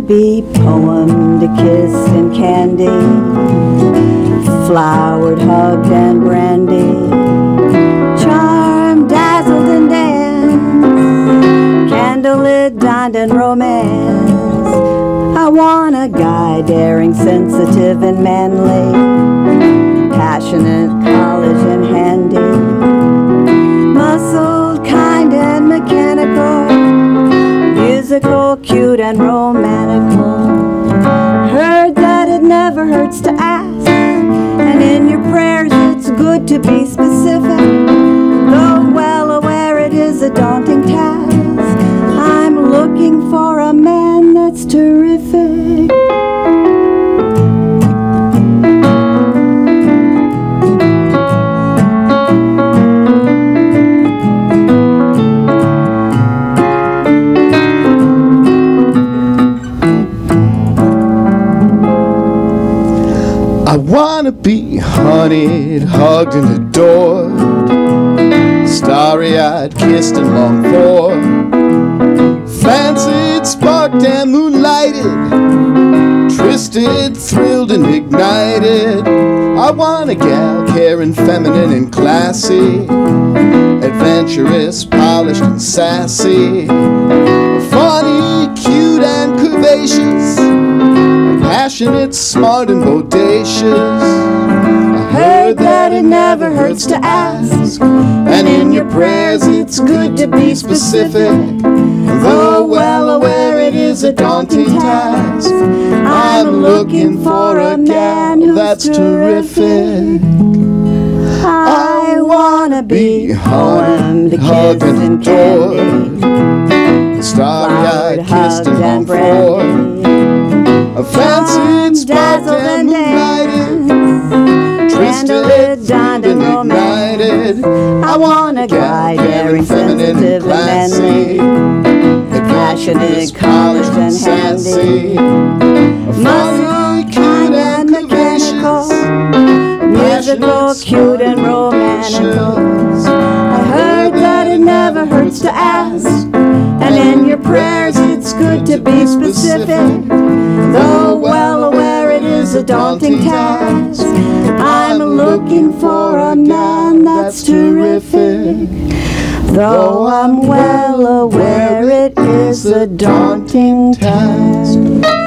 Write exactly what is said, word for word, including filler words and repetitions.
be poemed, a kiss and candy, flowered, hugged and brandy, charmed, dazzled and danced, candlelit, dined and romance. I want a guy daring, sensitive and manly, passionate, college and handy, muscled, kind and mechanical, musical, cute and romantical. Heard that it never hurts to ask, and in your prayers it's good to be specific, though well aware it is a daunting task. I'm looking for a man that's terrific. I wanna be hunted, hugged and adored, starry-eyed, kissed and longed for, fancied, sparked and moonlighted, twisted, thrilled and ignited. I want a gal caring, feminine and classy, adventurous, polished and sassy, funny, cute and curvaceous, passionate, smart and bodacious. I heard that it never hurts to ask, and in your prayers it's good to be specific, though well aware it is a daunting task. I'm looking for a man that's terrific. I wanna be poemed, kissed and candy, starry-eyed, kissed and longed for, a fancied, sparked and moonlighted, twisted, dined and ignited. I want a guy daring, feminine, classy, passionate, polished and handy, muscle, kind and mechanical, musical, cute and romantical. I heard that it never hurts to ask, and in your prayers it's good to be specific, though well aware it is a daunting task. I'm looking for a man that's terrific, though I'm well aware it is a daunting task.